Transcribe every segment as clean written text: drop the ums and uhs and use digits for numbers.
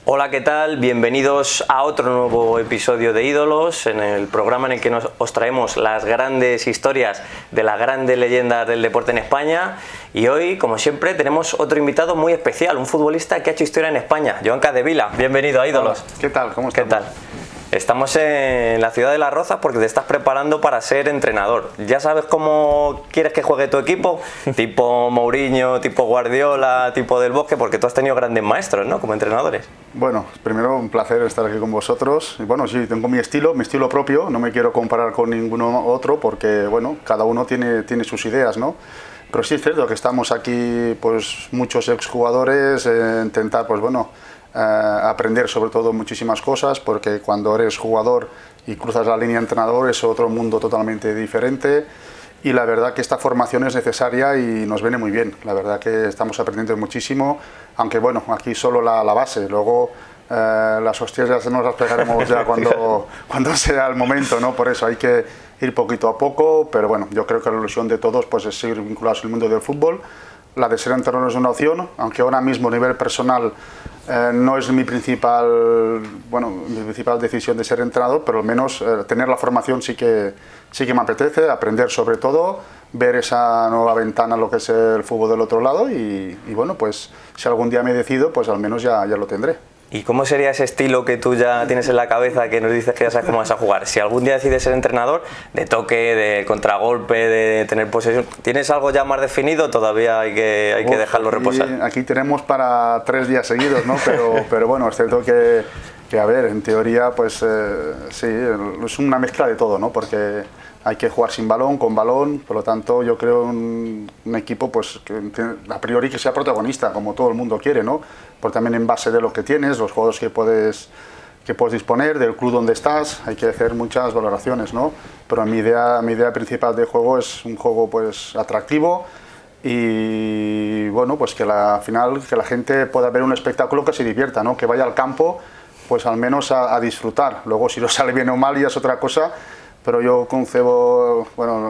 Hola, ¿qué tal? Bienvenidos a otro nuevo episodio de Ídolos, en el programa en el que os traemos las grandes historias de las grandes leyendas del deporte en España. Y hoy, como siempre, tenemos otro invitado muy especial, un futbolista que ha hecho historia en España, Joan Capdevila. Bienvenido a Ídolos. Hola. ¿Qué tal? ¿Cómo estás? ¿Qué tal? Estamos en la ciudad de Las Rozas porque te estás preparando para ser entrenador. ¿Ya sabes cómo quieres que juegue tu equipo? Tipo Mourinho, tipo Guardiola, tipo Del Bosque, porque tú has tenido grandes maestros, ¿no? Como entrenadores. Bueno, primero un placer estar aquí con vosotros. Y bueno, sí, tengo mi estilo propio, no me quiero comparar con ninguno otro porque, bueno, cada uno tiene sus ideas, ¿no? Pero sí es cierto que estamos aquí, pues, muchos exjugadores, intentar, pues, bueno, aprender sobre todo muchísimas cosas, porque cuando eres jugador y cruzas la línea de entrenador es otro mundo totalmente diferente, y la verdad que esta formación es necesaria y nos viene muy bien. La verdad que estamos aprendiendo muchísimo, aunque bueno, aquí solo la base, luego las hostias ya nos las pegaremos ya cuando sea el momento, ¿no? Por eso hay que ir poquito a poco, pero bueno, yo creo que la ilusión de todos pues es seguir vinculados al mundo del fútbol. La de ser entrenador es una opción, aunque ahora mismo a nivel personal no es mi principal decisión de ser entrenador, pero al menos tener la formación sí que me apetece, aprender sobre todo, ver esa nueva ventana, lo que es el fútbol del otro lado y bueno, pues si algún día me decido, pues al menos ya lo tendré. ¿Y cómo sería ese estilo que tú ya tienes en la cabeza, que nos dices que ya sabes cómo vas a jugar? Si algún día decides ser entrenador, de toque, de contragolpe, de tener posesión, ¿tienes algo ya más definido? Todavía hay que dejarlo reposar. Aquí tenemos para 3 días seguidos, ¿no? Pero bueno, es cierto que a ver, en teoría, pues sí, es una mezcla de todo, ¿no? Porque hay que jugar sin balón, con balón, por lo tanto yo creo un equipo pues que a priori que sea protagonista, como todo el mundo quiere, ¿no? Porque también en base de lo que tienes, los juegos que puedes disponer, del club donde estás, hay que hacer muchas valoraciones, ¿no? Pero mi idea principal de juego es un juego pues atractivo y bueno, pues que al final que la gente pueda ver un espectáculo que se divierta, ¿no? Que vaya al campo pues al menos a disfrutar. Luego si lo sale bien o mal ya es otra cosa, pero yo concebo, bueno,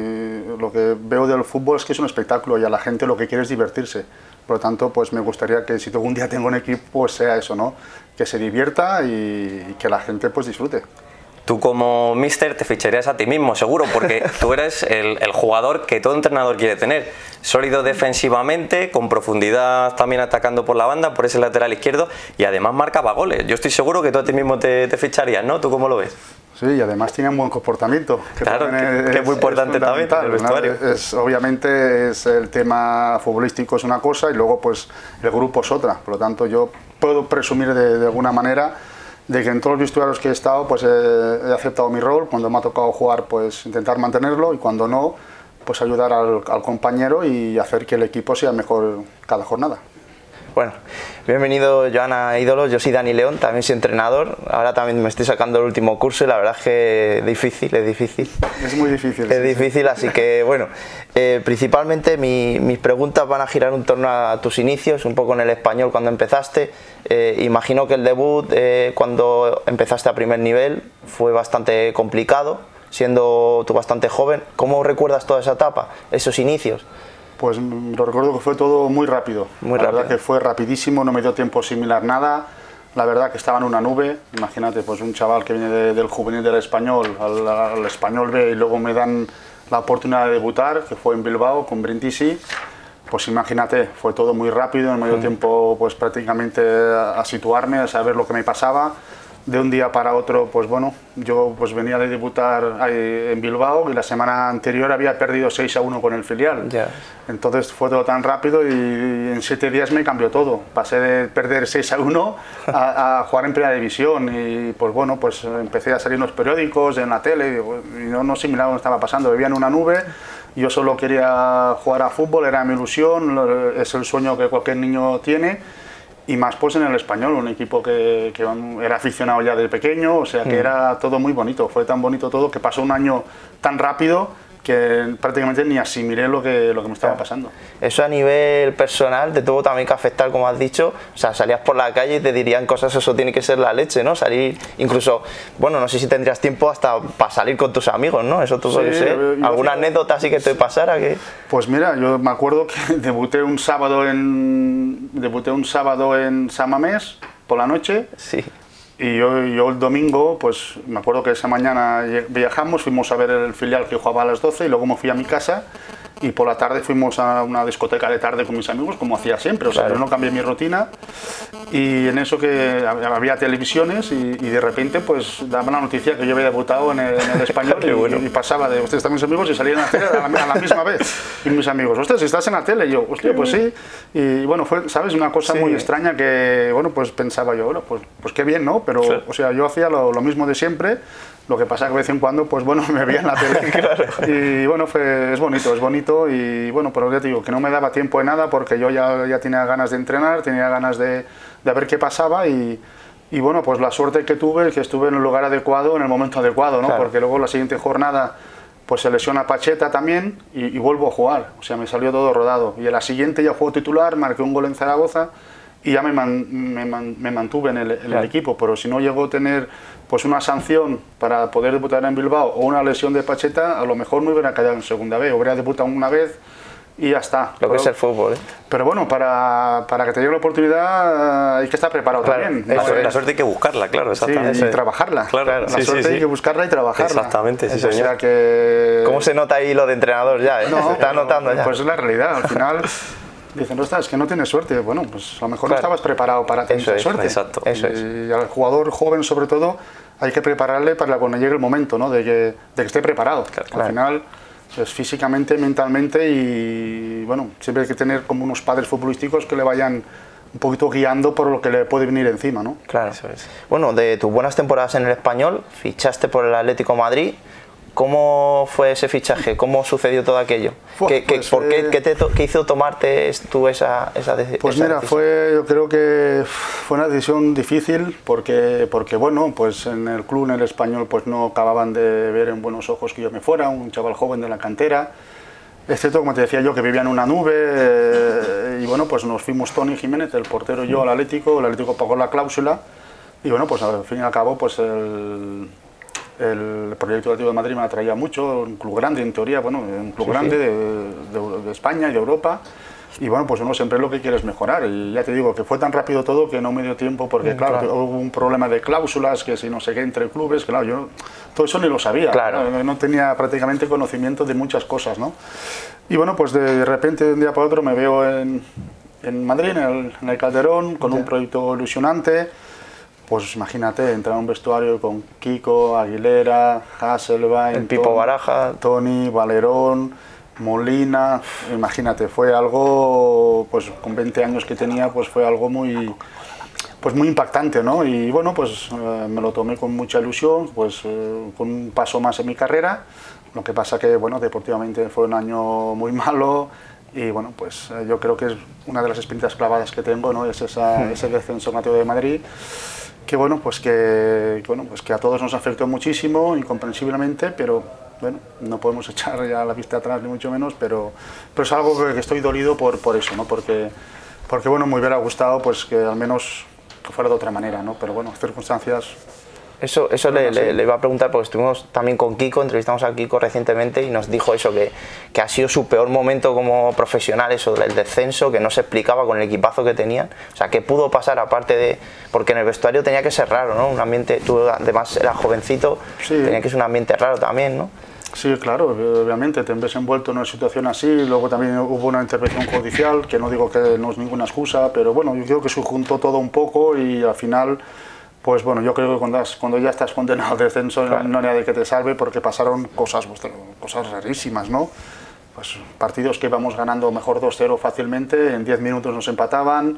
lo que veo del fútbol es que es un espectáculo y a la gente lo que quiere es divertirse. Por lo tanto, pues me gustaría que si algún día tengo un equipo, pues sea eso, ¿no? Que se divierta y que la gente pues disfrute. Tú como míster te ficharías a ti mismo, seguro, porque tú eres el jugador que todo entrenador quiere tener. Sólido defensivamente, con profundidad también atacando por la banda, por ese lateral izquierdo, y además marcaba goles. Yo estoy seguro que tú a ti mismo te ficharías, ¿no? ¿Tú cómo lo ves? Sí, y además tiene un buen comportamiento. Claro, que es muy importante también en el vestuario. Obviamente el tema futbolístico es una cosa y luego pues el grupo es otra. Por lo tanto, yo puedo presumir de alguna manera de que en todos los vestuarios que he estado pues he aceptado mi rol. Cuando me ha tocado jugar pues intentar mantenerlo y cuando no pues ayudar al compañero y hacer que el equipo sea mejor cada jornada. Bueno, bienvenido Joan a Ídolos, yo soy Dani León, también soy entrenador, ahora también me estoy sacando el último curso y la verdad es que es difícil. Es muy difícil. Es difícil, así que bueno, principalmente mis preguntas van a girar en torno a tus inicios, un poco en el Español cuando empezaste. Imagino que el debut cuando empezaste a primer nivel fue bastante complicado, siendo tú bastante joven. ¿Cómo recuerdas toda esa etapa, esos inicios? Pues lo recuerdo que fue todo muy rápido. La verdad que fue rapidísimo, no me dio tiempo a asimilar nada. La verdad que estaba en una nube. Imagínate, pues un chaval que viene del juvenil del Español al Español B y luego me dan la oportunidad de debutar, que fue en Bilbao con Brindisi. Pues imagínate, fue todo muy rápido, no me dio tiempo pues prácticamente a situarme, a saber lo que me pasaba. De un día para otro, pues bueno, yo pues venía de debutar en Bilbao y la semana anterior había perdido 6-1 con el filial. Entonces fue todo tan rápido y en 7 días me cambió todo. Pasé de perder 6-1 a jugar en primera división y pues bueno, pues empecé a salir en los periódicos, en la tele y no asimilaba lo que estaba pasando. Vivía en una nube, yo solo quería jugar a fútbol, era mi ilusión, es el sueño que cualquier niño tiene. Y más pues en el Español, un equipo que era aficionado ya de pequeño, o sea que era todo muy bonito, fue tan bonito todo que pasó un año tan rápido que prácticamente ni asimilé lo que me estaba pasando. Eso a nivel personal te tuvo también que afectar, como has dicho, o sea, salías por la calle y te dirían cosas, eso tiene que ser la leche, ¿no? Salir, incluso, bueno, no sé si tendrías tiempo hasta para salir con tus amigos, ¿no? Eso tú puede ser. ¿Alguna anécdota así que te pasara? Pues mira, yo me acuerdo que debuté un sábado en San Mamés, por la noche. Sí. Y yo el domingo, pues me acuerdo que esa mañana viajamos, fuimos a ver el filial que jugaba a las 12 y luego me fui a mi casa y por la tarde fuimos a una discoteca de tarde con mis amigos, como hacía siempre, o sea, yo no cambié mi rutina y en eso que había televisiones y de repente pues daban la noticia que yo había debutado en el español y pasaba de ustedes están mis amigos y salían a la tele a la misma vez y mis amigos, ostras, ¿estás en la tele? Y yo, hostia, pues sí, y bueno, fue, ¿sabes? Una cosa muy extraña que, bueno, pues pensaba yo, bueno, pues qué bien, ¿no? Pero, o sea, yo hacía lo mismo de siempre. Lo que pasa que de vez en cuando, pues bueno, me veía en la tele y bueno, es bonito y bueno, pero ya te digo que no me daba tiempo de nada porque yo ya tenía ganas de entrenar, tenía ganas de ver qué pasaba y bueno, pues la suerte que tuve es que estuve en el lugar adecuado, en el momento adecuado, ¿no? Porque luego la siguiente jornada pues se lesiona Pacheta también y vuelvo a jugar, o sea, me salió todo rodado y en la siguiente ya juego titular, marqué un gol en Zaragoza y ya me mantuve en el equipo, pero si no llego a tener pues una sanción para poder debutar en Bilbao o una lesión de Pacheta, a lo mejor me hubiera quedado en segunda B, hubiera debutado una vez y ya está. Lo que es el fútbol, ¿eh? Pero bueno, para que te llegue la oportunidad hay que estar preparado también. La suerte hay que buscarla, claro, exactamente. Sí, y trabajarla. Claro, la suerte hay que buscarla y trabajarla. Exactamente, sí, señor. O sea que... ¿Cómo se nota ahí lo de entrenador ya, eh? No, se está notando ya. Pues es la realidad, al final... Dicen, no, es que no tienes suerte. Bueno, pues a lo mejor no estabas preparado para tener esa suerte. Exacto. Y al jugador joven, sobre todo, hay que prepararle para cuando llegue el momento, ¿no? de que esté preparado. Al final, pues físicamente, mentalmente y, bueno, siempre hay que tener como unos padres futbolísticos que le vayan un poquito guiando por lo que le puede venir encima, ¿no? Claro. Eso es. Bueno, de tus buenas temporadas en el Español, fichaste por el Atlético de Madrid. ¿Cómo fue ese fichaje? ¿Cómo sucedió todo aquello? ¿Qué hizo tomarte tú esa decisión? Pues mira, yo creo que fue una decisión difícil porque bueno, pues en el club, en el Español, pues no acababan de ver en buenos ojos que yo me fuera, un chaval joven de la cantera. Es cierto, como te decía yo, que vivía en una nube y bueno, pues nos fuimos Toni Jiménez, el portero y yo, al Atlético. El Atlético pagó la cláusula y bueno, pues al fin y al cabo, pues el proyecto Atlético de Madrid me atraía mucho, un club grande en teoría, bueno, un club grande de España y de Europa y bueno, pues uno siempre es lo que quiere es mejorar y ya te digo que fue tan rápido todo que no me dio tiempo porque claro, hubo un problema de cláusulas, que si no sé qué entre clubes, claro, yo todo eso ni lo sabía, no tenía prácticamente conocimiento de muchas cosas, ¿no? Y bueno, pues de repente de un día para otro me veo en Madrid, en el Calderón, con un proyecto ilusionante. Pues imagínate, entrar a un vestuario con Kiko, Aguilera, Hasselbein, el Pipo Baraja, Toni, Valerón, Molina, imagínate, fue algo, pues con 20 años que tenía, pues fue algo muy impactante, ¿no? Y bueno, pues me lo tomé con mucha ilusión, pues con un paso más en mi carrera, lo que pasa que, bueno, deportivamente fue un año muy malo y bueno, pues yo creo que es una de las experiencias clavadas que tengo, ¿no? Es ese descenso en Atlético de Madrid, que bueno, pues que a todos nos afectó muchísimo, incomprensiblemente, pero bueno, no podemos echar ya la vista atrás ni mucho menos, pero es algo que estoy dolido por eso, ¿no? Porque bueno, me hubiera gustado pues que al menos que fuera de otra manera, ¿no? Pero bueno, circunstancias... Eso le iba a preguntar porque estuvimos también con Kiko, entrevistamos a Kiko recientemente y nos dijo eso, que ha sido su peor momento como profesional, eso del descenso, que no se explicaba con el equipazo que tenían, o sea, que pudo pasar aparte de... porque en el vestuario tenía que ser raro, ¿no? Un ambiente, tú además eras jovencito, tenía que ser un ambiente raro también, ¿no? Sí, claro, obviamente te ves envuelto en una situación así, luego también hubo una intervención judicial, que no digo que no es ninguna excusa, pero bueno, yo creo que se juntó todo un poco y al final... Pues bueno, yo creo que cuando ya estás condenado al descenso no hay nadie que te salve porque pasaron cosas rarísimas, ¿no? Pues partidos que íbamos ganando mejor 2-0 fácilmente, en 10 minutos nos empataban.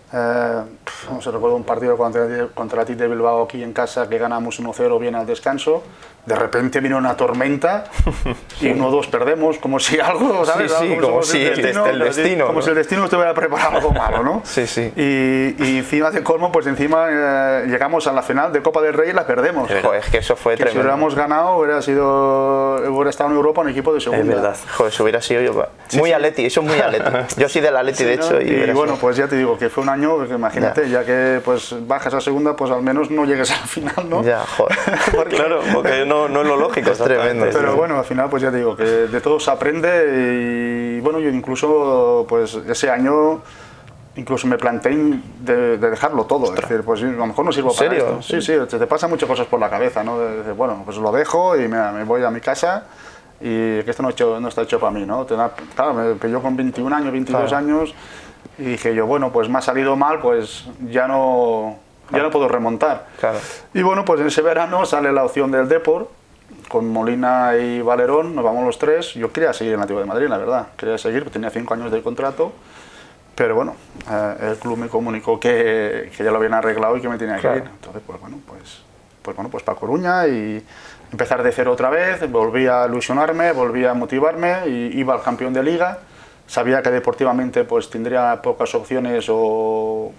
No sé, recuerdo un partido contra el Athletic de Bilbao aquí en casa que ganamos 1-0 bien al descanso. De repente vino una tormenta y 1-2 perdemos, como si algo, ¿sabes? Sí, como si el destino. Como si el destino estuviera preparado algo malo, ¿no? Sí, sí. Y encima de colmo, pues encima llegamos a la final de Copa del Rey y la perdemos. Joder, es que eso fue tremendo. Si hubiéramos ganado, hubiera estado en Europa un equipo de segunda. Es verdad. Joder, eso hubiera sido yo. Muy Atleti, eso es muy Atleti. Yo soy del Atleti, de hecho. Y bueno, pues ya te digo que fue un año, que imagínate, ya que pues bajas a segunda, pues al menos no llegues al final, ¿no? Ya, joder. Claro, porque no es lo lógico. Es tremendo. Pero bueno, al final pues ya te digo que de todo se aprende y bueno, yo incluso pues ese año incluso me planteé de dejarlo todo. Es decir, pues a lo mejor no sirvo para esto. Sí, sí, te pasan muchas cosas por la cabeza, ¿no? De decir, bueno, pues lo dejo y me voy a mi casa y que esto no está hecho para mí, ¿no? Claro, me pilló con 21 años, 22 años y dije yo, bueno, pues me ha salido mal, pues ya no puedo remontar. Claro. Y bueno, pues en ese verano sale la opción del Depor, con Molina y Valerón, nos vamos los tres. Yo quería seguir en Atlético de Madrid, la verdad, quería seguir, tenía 5 años de contrato, pero bueno, el club me comunicó que ya lo habían arreglado y que me tenía que ir. Entonces, pues para Coruña y empezar de cero otra vez, volví a ilusionarme, volví a motivarme y iba al campeón de liga. Sabía que deportivamente pues tendría pocas opciones o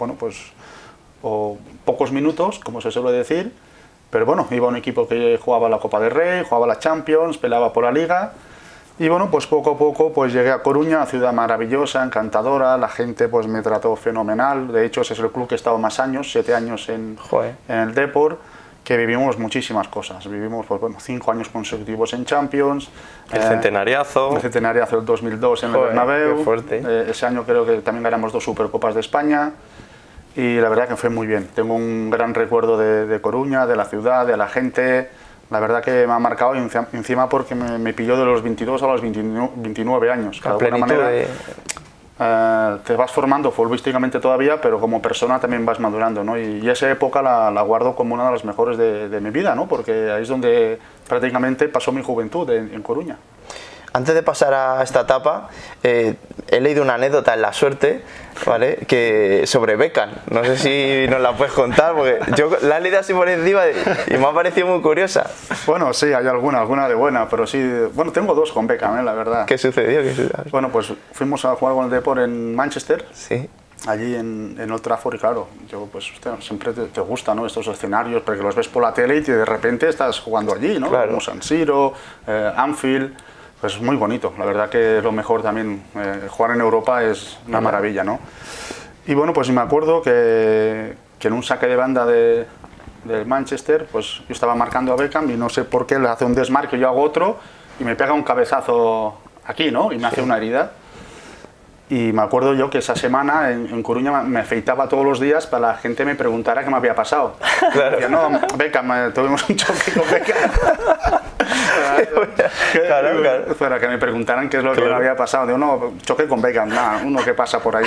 pocos minutos, como se suele decir, pero bueno, iba a un equipo que jugaba la Copa del Rey, jugaba la Champions, peleaba por la Liga y bueno, pues poco a poco pues llegué a Coruña, una ciudad maravillosa, encantadora, la gente pues me trató fenomenal, de hecho ese es el club que he estado más años, 7 años en el Depor, que vivimos muchísimas cosas, vivimos pues, 5 años consecutivos en Champions, el centenariazo del 2002 en el Bernabéu, ese año creo que también ganamos 2 Supercopas de España y la verdad que fue muy bien, tengo un gran recuerdo de Coruña, de la ciudad, de la gente, la verdad que me ha marcado encima porque me pilló de los 22 a los 29 años, de alguna manera. Te vas formando futbolísticamente todavía, pero como persona también vas madurando, ¿no? Y esa época la guardo como una de las mejores de mi vida, ¿no? Porque ahí es donde prácticamente pasó mi juventud, en Coruña. Antes de pasar a esta etapa, he leído una anécdota en La Suerte, ¿vale? Sobre Beckham. No sé si nos la puedes contar, porque yo la he leído así por encima y me ha parecido muy curiosa. Bueno, sí, hay alguna de buena, pero sí... Bueno, tengo 2 con Beckham, la verdad. ¿Qué sucedió? Bueno, pues fuimos a jugar con el Depor en Manchester. Sí. Allí en Old Trafford, y claro, pues siempre te gusta, ¿no? Estos escenarios, porque los ves por la tele y de repente estás jugando allí, ¿no? Como San Siro, Anfield... Pues muy bonito, la verdad que lo mejor también, jugar en Europa es una maravilla, ¿no? Y bueno, pues me acuerdo que en un saque de banda del Manchester, pues yo estaba marcando a Beckham y no sé por qué le hace un desmarque, yo hago otro y me pega un cabezazo aquí, ¿no? Y me hace una herida. Y me acuerdo yo que esa semana en Coruña me afeitaba todos los días para que la gente me preguntara qué me había pasado. Claro. Decía, no, Beckham, tuvimos un choque con Beckham. Claro. Para que me preguntaran qué es lo que me había pasado. Digo, no, choque con Beckham, nada, uno que pasa por ahí.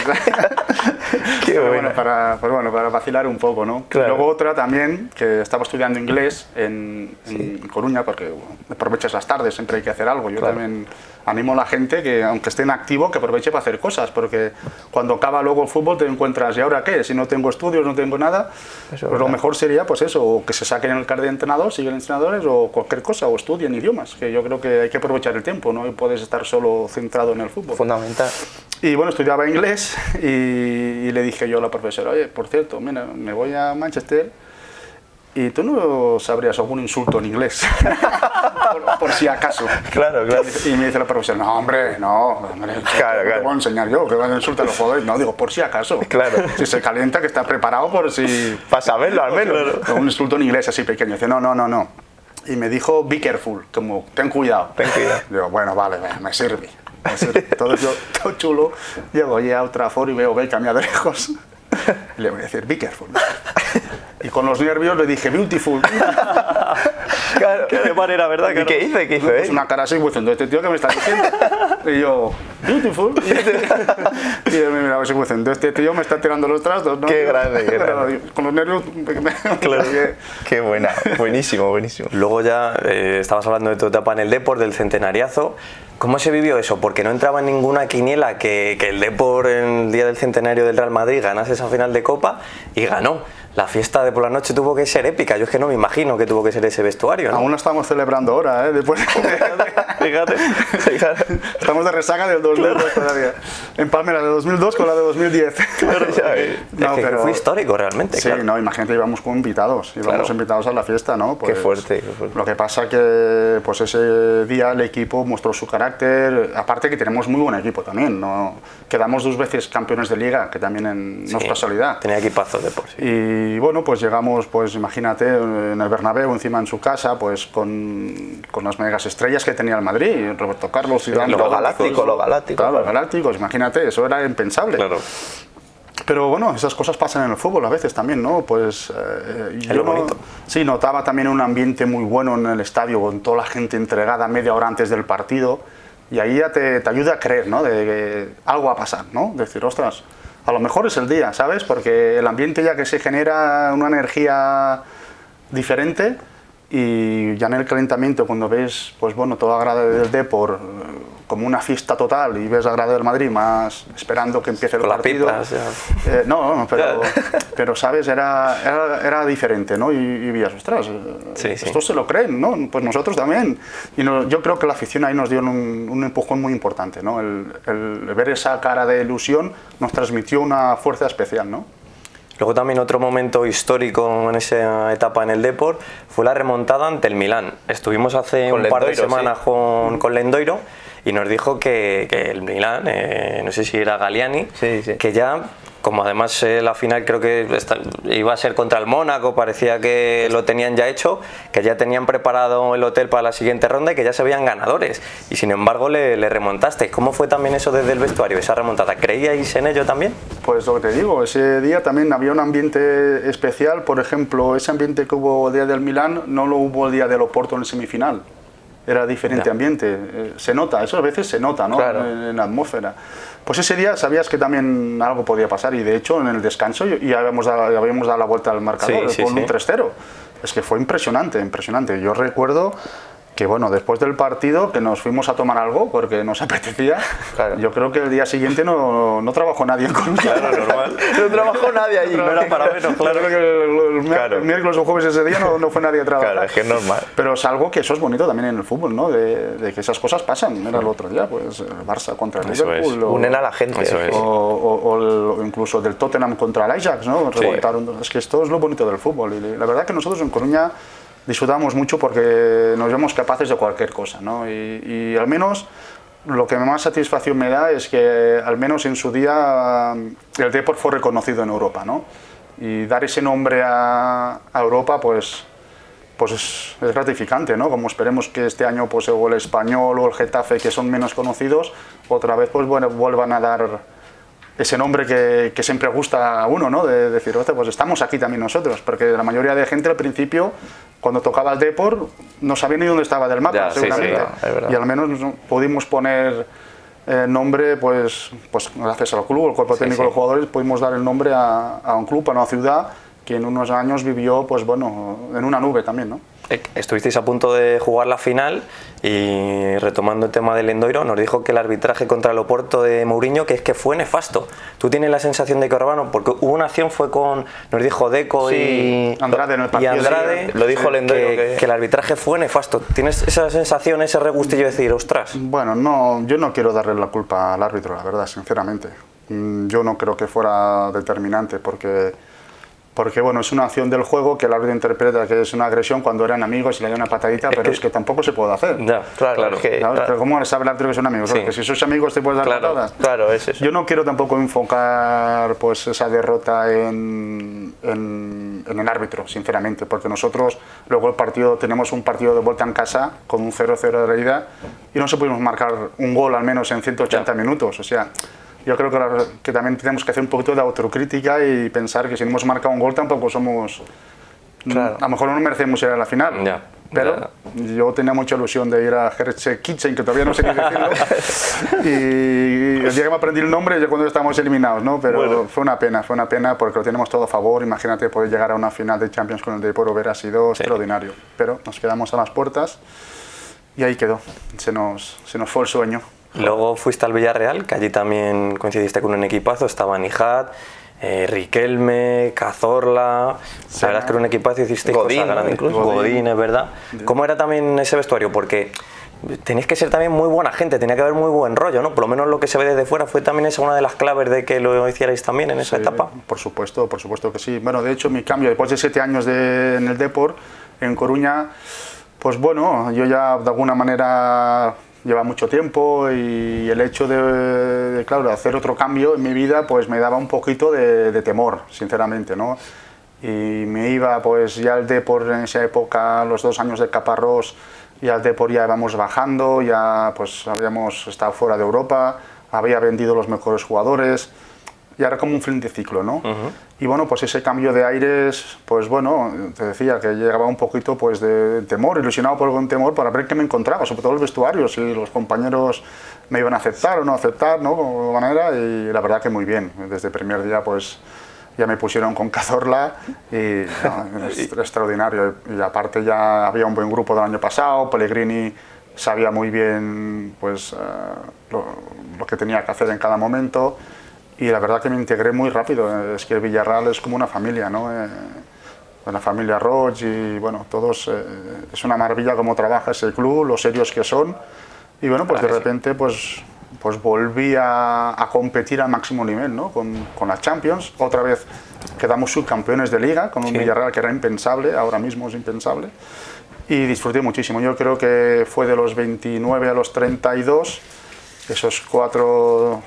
Qué bueno. Para vacilar un poco, ¿no? Claro. Luego otra también, que estaba estudiando inglés en Coruña, porque aprovechas las tardes, siempre hay que hacer algo. Yo también animo a la gente que, aunque esté en activo, que aproveche para hacer cosas, porque cuando acaba luego el fútbol te encuentras, ¿y ahora qué? Si no tengo estudios, no tengo nada, pues lo mejor sería pues eso, o que se saquen el carnet de entrenador, siguen entrenadores, o cualquier cosa, o estudien idiomas, que yo creo que hay que aprovechar el tiempo, no puedes estar solo centrado en el fútbol. Fundamental. Y bueno, estudiaba inglés y le dije yo a la profesora, oye, por cierto, mira, me voy a Manchester y tú no sabrías algún insulto en inglés, por si acaso. Claro. Y me dice la profesora, no, hombre, claro. Te voy a enseñar yo, que van a insultar a los jugadores. No, digo, por si acaso. Claro. Si se calienta, que está preparado por si... Para saberlo, al menos. Claro. Un insulto en inglés así pequeño. Dice, no. Y me dijo, be careful, como, ten cuidado. Digo, bueno, vale, me sirve. Entonces yo, todo chulo, llego allí a Old Trafford y veo Beckham a de lejos. Y le voy a decir, be careful. Y con los nervios le dije, beautiful. Claro, qué manera, ¿verdad? ¿Y qué hice? Pues una cara así, diciendo, este tío que me está diciendo. Y yo, beautiful. Y él me miraba así, diciendo, este tío me está tirando los trastos, ¿no? Qué grande. Con los nervios... Claro. Qué buena, buenísimo. Luego ya estabas hablando de tu etapa en el Depor, del centenariazo. ¿Cómo se vivió eso? Porque no entraba en ninguna quiniela que el Depor en el día del centenario del Real Madrid ganase esa final de Copa y ganó. La fiesta de por la noche tuvo que ser épica. Yo es que no me imagino que tuvo que ser ese vestuario, ¿no? Aún la estamos celebrando ahora, ¿eh? Después... Fíjate. Estamos de resaca del 2002 todavía. Empalme la de 2002 con la de 2010. Claro, no, pero fue histórico realmente. Sí, claro. No, imagínate, íbamos con invitados. Íbamos invitados a la fiesta, ¿no? Pues, qué fuerte. Lo que pasa que pues ese día el equipo mostró su carácter. Aparte que tenemos muy buen equipo también, ¿no? Quedamos 2 veces campeones de liga, que también no es casualidad. Tenía equipazo de por sí. Y bueno, pues llegamos, pues imagínate, en el Bernabéu, encima en su casa, pues con las megas estrellas que tenía el Madrid, Roberto Carlos, Zidane, los galácticos. Claro, los galácticos, imagínate, eso era impensable. Claro. Pero bueno, esas cosas pasan en el fútbol a veces también, ¿no? Pues yo sí notaba también un ambiente muy bueno en el estadio, con toda la gente entregada media hora antes del partido, y ahí ya te ayuda a creer, ¿no? De que algo va a pasar, ¿no? Decir, ostras, a lo mejor es el día, ¿sabes? Porque el ambiente ya que se genera una energía diferente, y ya en el calentamiento, cuando ves, pues bueno, toda la grada del Depor como una fiesta total, y ves la grada del Madrid más esperando que empiece el partido. Pipas, no, pero sabes, era diferente, ¿no? Y vías, ostras, esto se lo creen, ¿no? Pues nosotros también. Y yo creo que la afición ahí nos dio un empujón muy importante, ¿no? El ver esa cara de ilusión nos transmitió una fuerza especial, ¿no? Luego también otro momento histórico en esa etapa en el Depor fue la remontada ante el Milán. Estuvimos hace un par de semanas con Lendoiro, y nos dijo que el Milán, no sé si era Galliani, que ya, como además la final creo que iba a ser contra el Mónaco, parecía que lo tenían ya hecho, que ya tenían preparado el hotel para la siguiente ronda y que ya se veían ganadores, y sin embargo le remontasteis. ¿Cómo fue también eso desde el vestuario, esa remontada? ¿Creíais en ello también? Pues lo que te digo, ese día también había un ambiente especial. Por ejemplo, ese ambiente que hubo el día del Milán no lo hubo el día del Oporto en el semifinal. Era diferente ambiente, se nota, eso a veces se nota, ¿no? Claro. En la atmósfera. Pues ese día sabías que también algo podía pasar, y de hecho en el descanso ya habíamos dado la vuelta al marcador con un 3-0. Es que fue impresionante, impresionante. Yo recuerdo que bueno, después del partido, que nos fuimos a tomar algo porque nos apetecía, yo creo que el día siguiente no trabajó nadie en Coruña. Claro, normal. No trabajó nadie allí. No era para menos, claro. El miércoles o jueves ese día no fue nadie a trabajar. Claro, es que es normal. Pero es algo que eso es bonito también en el fútbol, ¿no? De que esas cosas pasan. Era el otro día, pues el Barça contra el Liverpool. Unen a la gente. O incluso del Tottenham contra el Ajax, ¿no? Es que esto es lo bonito del fútbol. Y la verdad que nosotros en Coruña disfrutamos mucho porque nos vemos capaces de cualquier cosa, ¿no? Y al menos lo que más satisfacción me da es que al menos en su día el Depor fue reconocido en Europa, ¿no? Y dar ese nombre a Europa pues es gratificante, ¿no? Como esperemos que este año pues o el Español o el Getafe, que son menos conocidos, otra vez pues bueno, vuelvan a dar ese nombre que siempre gusta a uno, ¿no? De decir, pues estamos aquí también nosotros, porque la mayoría de gente al principio, cuando tocaba el Depor, no sabía ni dónde estaba del mapa, seguramente. Y al menos pudimos poner nombre, pues gracias al club, al cuerpo técnico de los jugadores, pudimos dar el nombre a un club, a una ciudad que en unos años vivió, pues bueno, en una nube también, ¿no? Estuvisteis a punto de jugar la final, y retomando el tema del Lendoiro, nos dijo que el arbitraje contra el Oporto de Mourinho que fue nefasto. ¿Tú tienes la sensación de que Orbano, porque hubo una acción, nos dijo Deco y Andrade en el partido, lo dijo Lendoiro, que el arbitraje fue nefasto? ¿Tienes esa sensación, ese regustillo de decir, ostras? Bueno, no, yo no quiero darle la culpa al árbitro, la verdad, sinceramente. Yo no creo que fuera determinante, porque bueno, es una acción del juego que el árbitro interpreta que es una agresión cuando eran amigos y le da una patadita, pero es que tampoco se puede hacer. Ya, claro. Pero ¿cómo sabe el árbitro que son amigos? Que si sois amigos te puedes dar patadas. Claro, es eso. Yo no quiero tampoco enfocar pues esa derrota en el árbitro, sinceramente, porque nosotros luego tenemos un partido de vuelta en casa con un 0-0 de ida y no se pudimos marcar un gol al menos en 180 minutos, o sea. Yo creo que también tenemos que hacer un poquito de autocrítica y pensar que si no hemos marcado un gol tampoco somos... A lo mejor no merecemos ir a la final. Pero yo tenía mucha ilusión de ir a Herze-Kitchen, que todavía no sé qué decirlo. Y el día que me aprendí el nombre ya cuando estábamos eliminados, ¿no? Pero bueno, fue una pena porque lo tenemos todo a favor. Imagínate poder llegar a una final de Champions con el Depor, hubiera sido extraordinario. Pero nos quedamos a las puertas y ahí quedó. Se nos fue el sueño. Luego fuiste al Villarreal, que allí también coincidiste con un equipazo, estaba Nijat, Riquelme, Cazorla, la verdad es que era un equipazo, hicisteis cosas grandes, incluso Godín, es verdad. ¿Cómo era también ese vestuario? Porque tenéis que ser también muy buena gente, tenía que haber muy buen rollo, ¿no? Por lo menos lo que se ve desde fuera fue también esa una de las claves de que lo hicierais también en esa etapa. Por supuesto que sí. Bueno, de hecho mi cambio después de 7 años en el Depor, en Coruña, pues bueno, yo ya de alguna manera... Lleva mucho tiempo y el hecho de hacer otro cambio en mi vida pues me daba un poquito de temor, sinceramente, ¿no? Y me iba pues ya al Depor en esa época, los 2 años de Caparrós, y al Depor ya íbamos bajando, ya pues habíamos estado fuera de Europa, había vendido los mejores jugadores ya era como un fin de ciclo, ¿no? Y bueno, pues ese cambio de aires, pues bueno, te decía que llegaba un poquito pues de temor, ilusionado por algún temor para ver qué me encontraba, sobre todo los vestuarios, si los compañeros me iban a aceptar o no aceptar, ¿no? De manera, y la verdad que muy bien, desde el primer día pues ya me pusieron con Cazorla y no, extraordinario. Y aparte ya había un buen grupo del año pasado, Pellegrini sabía muy bien pues, lo que tenía que hacer en cada momento y la verdad que me integré muy rápido. Es que Villarreal es como una familia, ¿no? La familia Roig y bueno, todos, es una maravilla cómo trabaja ese club, los serios que son y bueno, pues de repente pues volví a competir al máximo nivel, ¿no? Con la Champions, otra vez quedamos subcampeones de Liga con un Villarreal que era impensable, ahora mismo es impensable y disfruté muchísimo. Yo creo que fue de los 29 a los 32, esos 4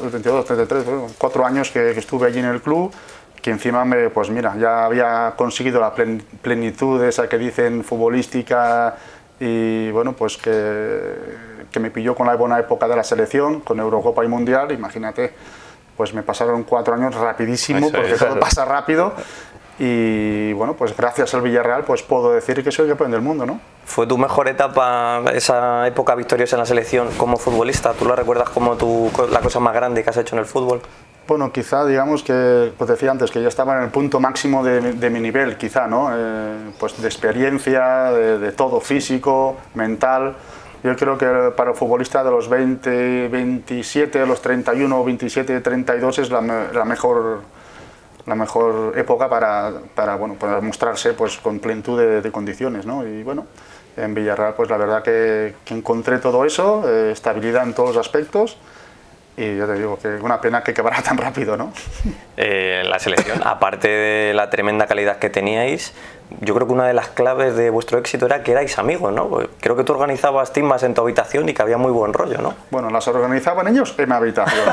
años que estuve allí en el club, que encima pues mira, ya había conseguido la plenitud esa que dicen futbolística y bueno, pues que me pilló con la buena época de la selección, con Eurocopa y Mundial, imagínate, pues me pasaron 4 años rapidísimo, porque todo pasa rápido. Y bueno, pues gracias al Villarreal pues puedo decir que soy campeón del mundo, ¿no? ¿Fue tu mejor etapa, esa época victoriosa en la selección como futbolista? ¿Tú la recuerdas como la cosa más grande que has hecho en el fútbol? Bueno, quizá digamos que, pues decía antes, que ya estaba en el punto máximo de mi nivel, quizá, ¿no? Pues de experiencia, de todo, físico, mental. Yo creo que para el futbolista de los 20, 27, los 31, 27, 32 es la mejor época para mostrarse pues, con plenitud de condiciones, ¿no? Y bueno, en Villarreal pues la verdad que encontré todo eso, estabilidad en todos los aspectos y yo te digo que una pena que quedara tan rápido, ¿no? La selección, aparte de la tremenda calidad que teníais, yo creo que una de las claves de vuestro éxito era que erais amigos, ¿no? Creo que tú organizabas timbas en tu habitación y que había muy buen rollo, ¿no? Bueno, las organizaban ellos en mi habitación.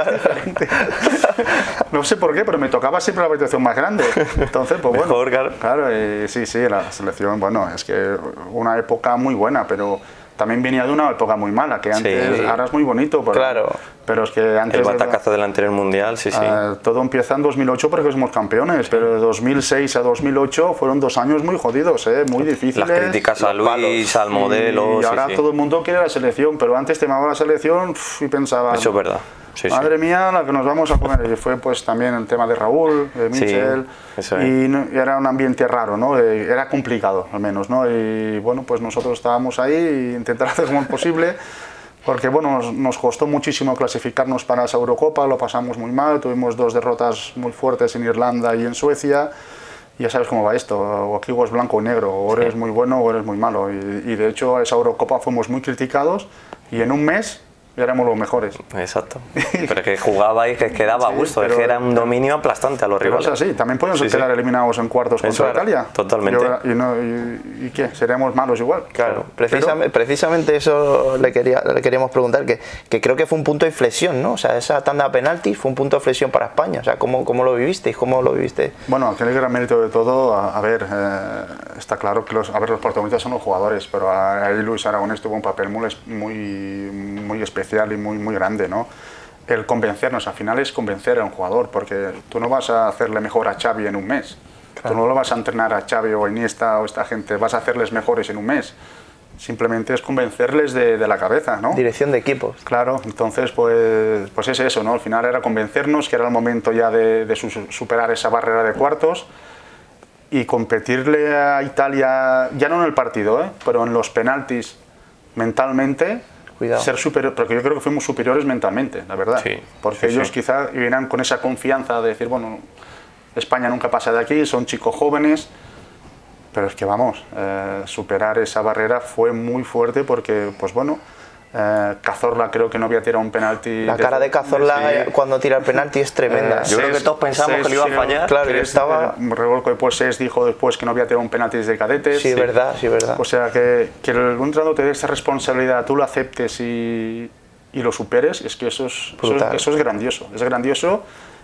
No sé por qué, pero me tocaba siempre la habitación más grande. Entonces, pues bueno. Mejor, claro, sí, la selección, bueno, es que una época muy buena, pero también venía de una época muy mala, que antes, ahora es muy bonito, pero es que antes... El batacazo del anterior mundial, sí. Todo empieza en 2008 porque somos campeones, pero de 2006 a 2008 fueron 2 años muy jodidos, muy difíciles. Las críticas a Luis, al modelo... Y ahora todo el mundo quiere la selección, pero antes te llamaba la selección y pensaba... Eso es verdad. Madre mía, la que nos vamos a comer. Y fue pues también el tema de Raúl, de Michel, y era un ambiente raro, ¿no? Era complicado al menos, ¿no? Y bueno, pues nosotros estábamos ahí e intentar hacer lo posible, porque bueno, nos costó muchísimo clasificarnos para esa Eurocopa, lo pasamos muy mal, tuvimos 2 derrotas muy fuertes en Irlanda y en Suecia, y ya sabes cómo va esto, o aquí o es blanco o negro, o eres muy bueno o eres muy malo, y de hecho a esa Eurocopa fuimos muy criticados, y en un mes y éramos los mejores. Exacto. Pero que jugabais, que quedaba a gusto, es que era un dominio aplastante a los rivales. Es así, también podemos quedar eliminados en cuartos contra Italia. Totalmente. ¿Y qué? ¿Seríamos malos igual? Claro, precisamente eso le queríamos preguntar, que creo que fue un punto de inflexión, ¿no? O sea, esa tanda de penaltis fue un punto de inflexión para España. O sea, ¿cómo lo vivisteis? ¿Cómo lo viviste? Bueno, aquel gran mérito de todo, está claro que los protagonistas son los jugadores, pero ahí Luis Aragonés tuvo un papel muy especial y muy grande, ¿no? El convencernos, al final es convencer a un jugador, porque tú no vas a hacerle mejor a Xavi en un mes, tú no lo vas a entrenar a Xavi o a Iniesta o esta gente, vas a hacerles mejores en un mes, simplemente es convencerles de la cabeza, ¿no? Dirección de equipos. Claro, entonces pues es eso, ¿no? Al final era convencernos que era el momento ya de superar esa barrera de cuartos y competirle a Italia, ya no en el partido, pero en los penaltis mentalmente. Cuidado. Ser superior, porque yo creo que fuimos superiores mentalmente, la verdad, porque ellos quizá vienen con esa confianza de decir, bueno, España nunca pasa de aquí, son chicos jóvenes, pero es que vamos, superar esa barrera fue muy fuerte porque, pues bueno, Cazorla creo que no había tirado un penalti. La cara de Cazorla cuando tira el penalti es tremenda. Yo creo que todos pensamos que lo iba a fallar. Claro, estaba... Revolco después Cés dijo después que no había tirado un penalti desde cadetes. Sí, verdad. O sea, que el entrenador te dé esa responsabilidad, tú lo aceptes y lo superes, es que eso es grandioso. Es grandioso.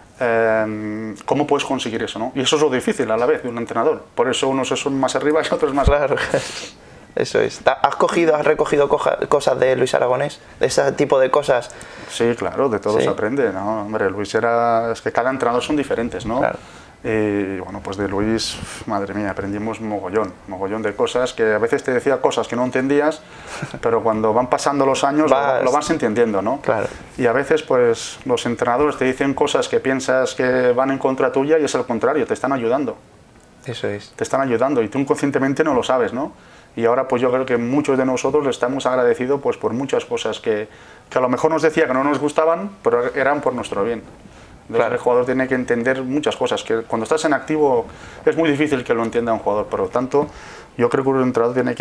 ¿Cómo puedes conseguir eso, no? Y eso es lo difícil a la vez de un entrenador. Por eso unos son más arriba y otros más claro. Eso es. ¿Has recogido cosas de Luis Aragonés? ¿De ese tipo de cosas? Sí, claro, de todo se aprende, ¿no? Hombre, Luis es que cada entrenador son diferentes, ¿no? Claro. Y bueno, pues de Luis, madre mía, aprendimos mogollón de cosas, que a veces te decía cosas que no entendías, pero cuando van pasando los años lo vas entendiendo, ¿no? Claro. Y a veces pues los entrenadores te dicen cosas que piensas que van en contra tuya y es al contrario, te están ayudando. Eso es. Te están ayudando y tú inconscientemente no lo sabes, ¿no? Y ahora pues yo creo que muchos de nosotros estamos agradecidos pues por muchas cosas que a lo mejor nos decía que no nos gustaban, pero eran por nuestro bien. Claro. El jugador tiene que entender muchas cosas, que cuando estás en activo es muy difícil que lo entienda un jugador, por lo tanto yo creo que un entrenador tiene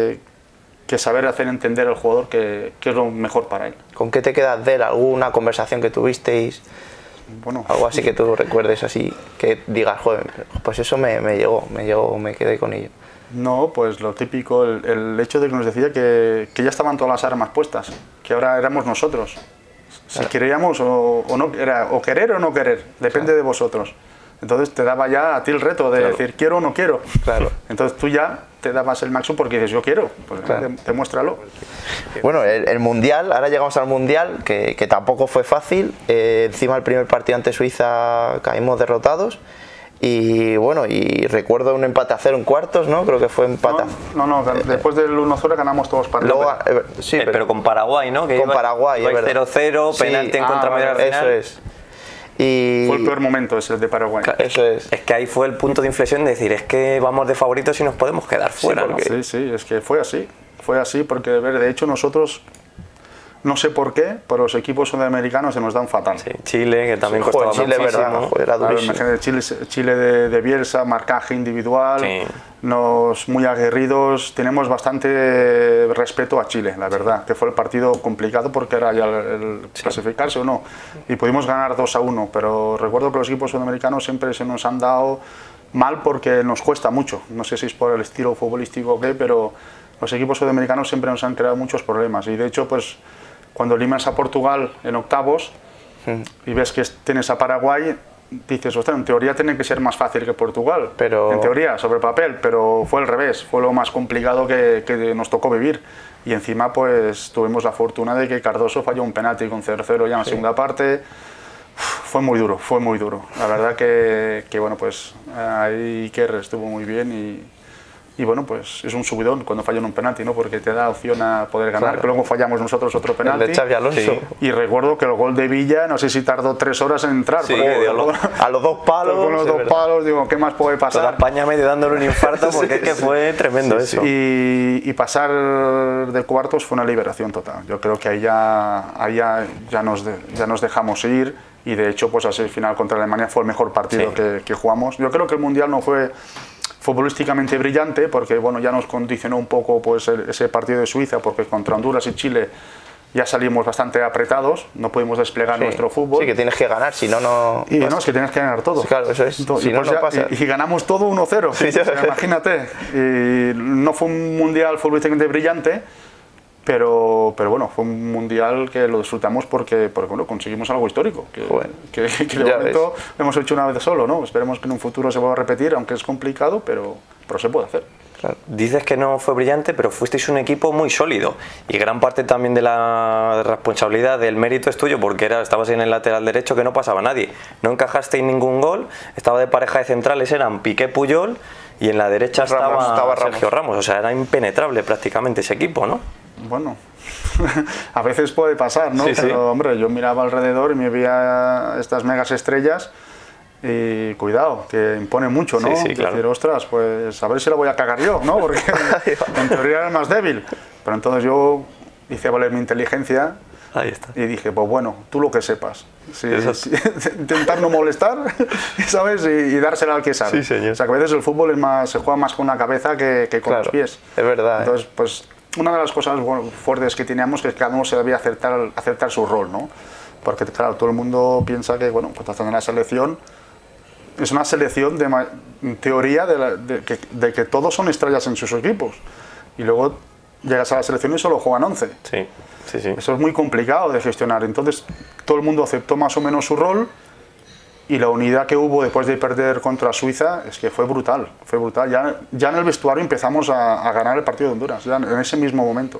que saber hacer entender al jugador que es lo mejor para él. ¿ ¿Con qué te quedas de él? ¿Alguna conversación que tuvisteis? Bueno, algo así que tú recuerdes así, que digas, joder, pues eso me llegó, me quedé con ello. No, pues lo típico, el hecho de que nos decía que ya estaban todas las armas puestas, que ahora éramos nosotros. Si queríamos o no, era o querer o no querer, depende de vosotros. Entonces te daba ya a ti el reto de decir quiero o no quiero. Claro. Entonces tú ya te dabas el máximo porque dices yo quiero, pues demuéstralo. Bueno, el Mundial, ahora llegamos al Mundial, que tampoco fue fácil. Encima el primer partido ante Suiza caímos derrotados. Y bueno, y recuerdo un empate a 0 en cuartos, ¿no? Creo que fue empate. No, después del 1-0 ganamos todos partidos. Sí, pero con Paraguay, ¿no? Que con Paraguay, 0-0, penalti en contra medio al final. Eso es. Y fue el peor momento ese de Paraguay. Eso es. Es que ahí fue el punto de inflexión de decir, es que vamos de favoritos y nos podemos quedar fuera. Sí, porque, sí, es que fue así porque de hecho nosotros, no sé por qué, pero los equipos sudamericanos se nos dan fatal. Sí, Chile, que también costaba Chile, muchísimo. Era durísimo. Chile de Bielsa, marcaje individual, muy aguerridos, tenemos bastante respeto a Chile, la verdad, que fue el partido complicado porque era ya el clasificarse o no, y pudimos ganar 2-1, pero recuerdo que los equipos sudamericanos siempre se nos han dado mal porque nos cuesta mucho, no sé si es por el estilo futbolístico o qué, pero los equipos sudamericanos siempre nos han creado muchos problemas, y de hecho pues cuando eliminas a Portugal en octavos y ves que tienes a Paraguay, dices, ostras, en teoría tiene que ser más fácil que Portugal, en teoría, sobre papel, pero fue al revés, fue lo más complicado que nos tocó vivir. Y encima pues tuvimos la fortuna de que Cardoso falló un penalti con 0-0 ya en la segunda parte. Fue muy duro, La verdad que bueno, pues ahí Iker estuvo muy bien y bueno, pues es un subidón cuando fallan un penalti, ¿no? Porque te da opción a poder ganar, que luego fallamos nosotros otro penalti. El de Xavi Alonso. Y recuerdo que el gol de Villa, no sé si tardó 3 horas en entrar. Sí, a los 2 palos. Con los 2 palos, digo, ¿qué más puede pasar? Toda España medio dándole un infarto porque es que fue tremendo eso. Y pasar de cuartos fue una liberación total. Yo creo que ahí ya nos dejamos ir. Y de hecho, pues así, el final contra Alemania fue el mejor partido que jugamos. Yo creo que el Mundial no fue futbolísticamente brillante porque bueno, ya nos condicionó un poco pues ese partido de Suiza, porque contra Honduras y Chile ya salimos bastante apretados, no pudimos desplegar nuestro fútbol. Sí, que tienes que ganar, si no, no... Y no, es que tienes que ganar todo. Sí, claro, eso es. Si no, no pasa. Y ganamos todo 1-0, sí, o sea, imagínate. Y no fue un mundial futbolísticamente brillante, pero bueno, fue un mundial que lo disfrutamos porque bueno, conseguimos algo histórico, que de momento hemos hecho una vez solo, ¿no? Esperemos que en un futuro se vuelva a repetir, aunque es complicado, pero se puede hacer. Claro. Dices que no fue brillante, pero fuisteis un equipo muy sólido y gran parte también de la responsabilidad del mérito es tuyo, porque estabas en el lateral derecho que no pasaba nadie, no encajasteis ningún gol, estaba de pareja de centrales, eran Piqué, Puyol, y en la derecha estaba Sergio Ramos, o sea, era impenetrable prácticamente ese equipo, ¿no? Bueno, a veces puede pasar, ¿no? Pero hombre, yo miraba alrededor y me veía estas megas estrellas y cuidado, que impone mucho, ¿no? Sí, claro. Decir, ostras, pues a ver si la voy a cagar yo, ¿no? Porque en teoría era el más débil. Pero entonces yo hice valer mi inteligencia. Ahí está. Y dije, pues bueno, tú lo que sepas. Intentar no molestar, ¿sabes? Y dársela al que sabe. Sí, señor. O sea, que a veces el fútbol se juega más con la cabeza que con los pies. Es verdad. Entonces, pues una de las cosas fuertes que teníamos es que cada uno se debía aceptar su rol, ¿no? Porque, claro, todo el mundo piensa que, bueno, pues haciendo la selección es una selección en teoría de que todos son estrellas en sus equipos. Y luego llegas a la selección y solo juegan 11. Sí. Eso es muy complicado de gestionar. Entonces todo el mundo aceptó más o menos su rol y la unidad que hubo después de perder contra Suiza es que fue brutal, fue brutal. Ya en el vestuario empezamos a ganar el partido de Honduras, ya en ese mismo momento.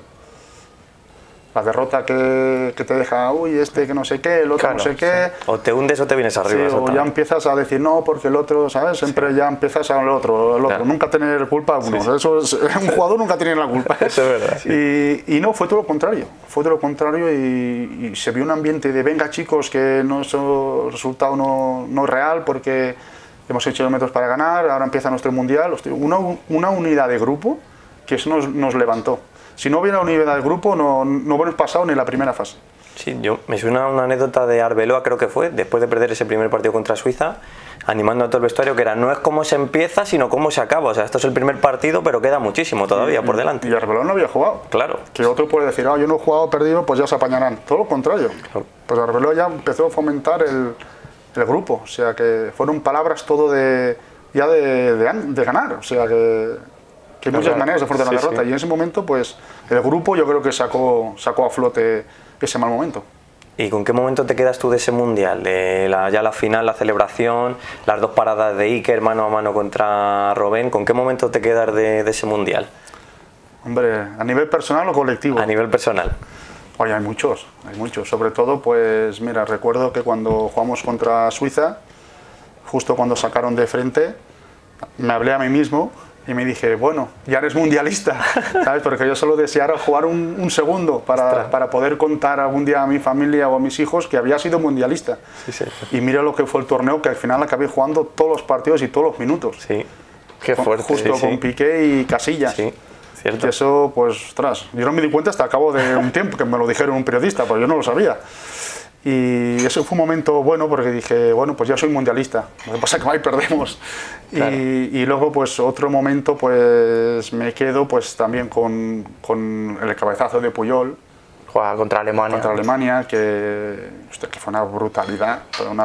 La derrota que te deja, uy, que no sé qué, el otro no sé qué. O te hundes o te vienes arriba. Sí, o ya empiezas a decir no, porque el otro, ¿sabes? Siempre ya empiezas al otro. Claro. Nunca tener culpa uno. Sí. Eso es, un jugador nunca tiene la culpa. Eso es verdad. Sí. Y no, fue todo lo contrario. Fue todo lo contrario y se vio un ambiente de venga chicos, que nuestro resultado no es real porque hemos hecho kilómetros para ganar, ahora empieza nuestro mundial. Una unidad de grupo que eso nos levantó. Si no hubiera unidad del grupo, no hubiéramos pasado ni la primera fase. Sí, me suena una anécdota de Arbeloa, creo que fue, después de perder ese primer partido contra Suiza, animando a todo el vestuario, que era, no es cómo se empieza, sino cómo se acaba. O sea, esto es el primer partido, pero queda muchísimo todavía por delante. Y Arbeloa no había jugado. Claro. Que otro puede decir, yo no he jugado, perdido, pues ya se apañarán. Todo lo contrario. Claro. Pues Arbeloa ya empezó a fomentar el grupo. O sea, que fueron palabras todo de ganar. O sea, que hay muchas maneras de afrontar la derrota, y en ese momento pues el grupo yo creo que sacó a flote ese mal momento. ¿Y con qué momento te quedas tú de ese mundial? De ya la final, la celebración, las dos paradas de Iker mano a mano contra Robben, ¿con qué momento te quedas de ese mundial? Hombre, ¿a nivel personal o colectivo? A nivel personal. Oye, hay muchos, sobre todo pues mira, recuerdo que cuando jugamos contra Suiza, justo cuando sacaron de frente, me hablé a mí mismo y me dije, bueno, ya eres mundialista, ¿sabes? Porque yo solo deseara jugar un segundo para poder contar algún día a mi familia o a mis hijos que había sido mundialista. Sí, sí. Y mira lo que fue el torneo, que al final acabé jugando todos los partidos y todos los minutos. Sí, qué fuerte. Justo con Piqué y Casillas. Sí, cierto. Y eso, pues, ostras, yo no me di cuenta hasta al cabo de un tiempo, que me lo dijeron un periodista, pero yo no lo sabía. Y eso fue un momento bueno porque dije, bueno, pues ya soy mundialista, lo que pasa es que ahí perdemos. Claro. Y luego, pues otro momento, pues me quedo pues también con el cabezazo de Puyol. Juega contra Alemania. Contra Alemania, que fue una brutalidad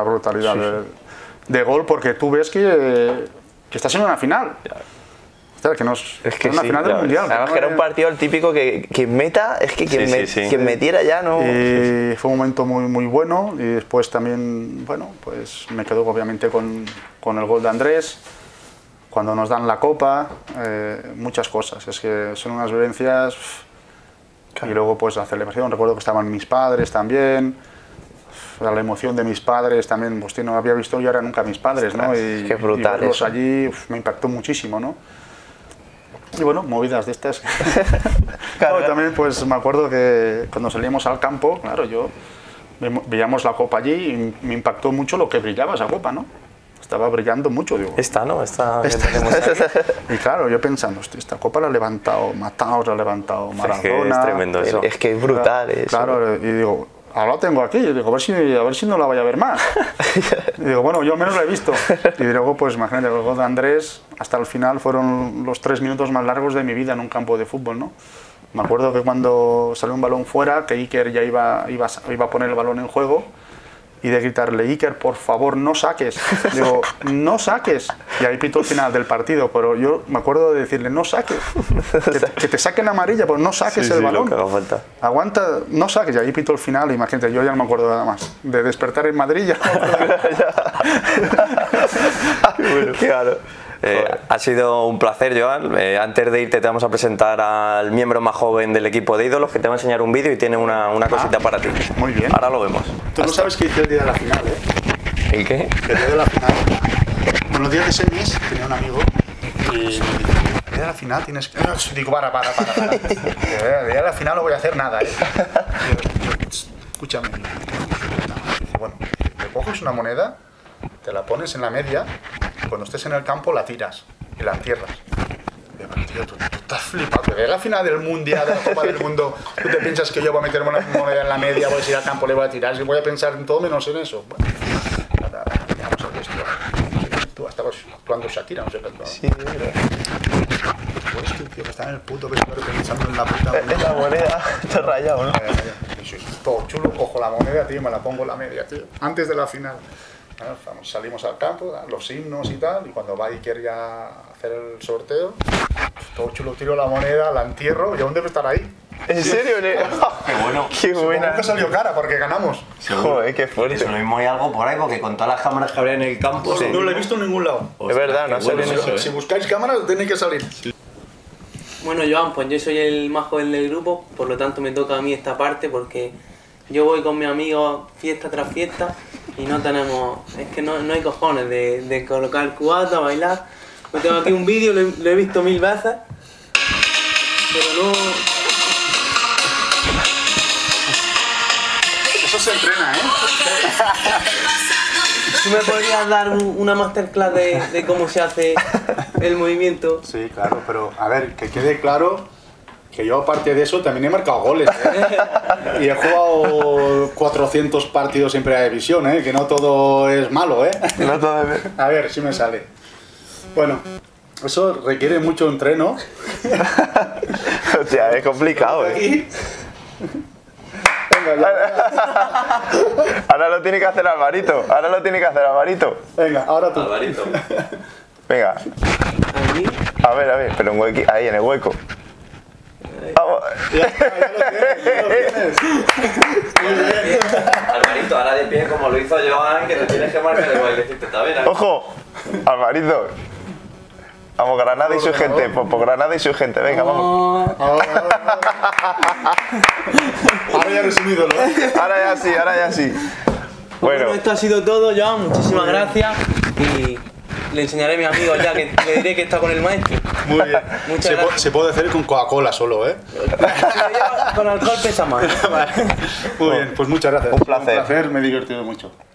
de gol, porque tú ves que estás en una final. Que no es una final del mundial. Además que era un partido el típico que quien meta, es que quien metiera ya no... Y fue un momento muy, muy bueno, y después también, bueno, pues me quedo obviamente con el gol de Andrés, cuando nos dan la copa, muchas cosas, es que son unas vivencias, claro. Y luego pues la celebración, recuerdo que estaban mis padres también, la emoción de mis padres también, pues no había visto yo ahora nunca a mis padres, ¿no? Y verlos allí me impactó muchísimo, ¿no? Y bueno, movidas de estas. Claro. No, también pues me acuerdo que cuando salíamos al campo, claro, veíamos la copa allí y me impactó mucho lo que brillaba esa copa, ¿no? Estaba brillando mucho, digo. Esta, ¿no? Esta y claro, yo pensando, esta copa la ha levantado Mataos, la ha levantado Maradona. Es tremendo eso. Es que es brutal eso. Claro, y digo, ahora la tengo aquí, y digo, a ver si no la vaya a ver más. Y digo, bueno, yo al menos la he visto. Y luego, pues imagínate, el gol de Andrés, hasta el final fueron los 3 minutos más largos de mi vida en un campo de fútbol, ¿no? Me acuerdo que cuando salió un balón fuera, que Iker ya iba a poner el balón en juego, y de gritarle, Iker, por favor, no saques. Digo, no saques. Y ahí pito el final del partido, pero yo me acuerdo de decirle, no saques. Que te saquen amarilla, pues no saques el balón. Lo que haga falta. Aguanta, no saques. Y ahí pito el final, imagínate, yo ya no me acuerdo nada más. De despertar en Madrid ya. Bueno, claro. Ha sido un placer, Joan. Antes de irte te vamos a presentar al miembro más joven del equipo de ídolos, que te va a enseñar un vídeo y tiene una cosita para ti. Muy bien. Ahora lo vemos. Tú no sabes qué hice el día de la final, ¿eh? ¿El qué? El día de la final. Bueno, el día de semis tenía un amigo y el día de la final tienes que... Digo, para. El día de la final no voy a hacer nada, ¿eh? Escúchame. Dice, bueno, te coges una moneda, te la pones en la media, y cuando estés en el campo la tiras y la entierras. Digo, tío, tú estás flipando. De la final del mundial, de la Copa del Mundo, tú te piensas que yo voy a meter una moneda en la media, voy a ir al campo, le voy a tirar, y voy a pensar en todo menos en eso. Bueno, vamos a ver esto. Tú estabas actuando Shakira, no sé qué. Sí, es verdad. Pues que tío, que está en el puto vestuario pensando en la puta moneda. En la moneda, te he rayado, ¿no? Todo chulo, cojo la moneda, tío, me la pongo en la media, tío. Antes de la final. Salimos al campo, los himnos y tal, y cuando va Iker ya a hacer el sorteo, todo chulo, tiro la moneda, la entierro, y aún debe estar ahí. ¿En serio? Qué bueno. Qué buena. Supongo que salió cara porque ganamos. Joder, qué fuerte. Eso lo mismo hay algo por ahí, porque con todas las cámaras que habría en el campo... Sí. No lo he visto en ningún lado. Es verdad, no sale en eso. Si buscáis cámaras, tenéis que salir. Bueno, Joan, pues yo soy el más joven del grupo, por lo tanto me toca a mí esta parte porque yo voy con mis amigos fiesta tras fiesta y no tenemos... Es que no hay cojones de colocar el cubata, bailar. Yo tengo aquí un vídeo, lo he visto 1000 veces, pero no... Eso se entrena, ¿eh? ¿Tú me podrías dar una masterclass de cómo se hace el movimiento? Sí, claro, pero a ver, que quede claro que yo aparte de eso también he marcado goles, ¿eh? Y he jugado 400 partidos en Primera División, ¿eh? Que no todo es malo, ¿eh? No todo es... A ver si me sale. Bueno, eso requiere mucho entreno. Hostia, es complicado, Aquí. Venga, ya. Ahora lo tiene que hacer Alvarito. Venga, ahora tú. Alvarito. Venga. Aquí. A ver, pero ahí en el hueco. Vamos. Ya lo tienes. Muy bien. Alvarito, ahora de pie como lo hizo Joan, que te tienes que marcar el bailecito, ¿está bien? ¡Ojo! Alvarito. Vamos, Granada y su gente. Por Granada y su gente. Venga, vamos. Ahora ya eres un ídolo, ¿eh? Ahora ya sí. Bueno, esto ha sido todo, Joan. Muchísimas gracias y le enseñaré a mi amigo ya que le diré que está con el maestro. Muy bien. Muchas gracias. Se puede hacer con Coca-Cola solo, ¿eh? Con alcohol pesa más. Vale. Muy bien, pues muchas gracias. Un placer. Me he divertido mucho.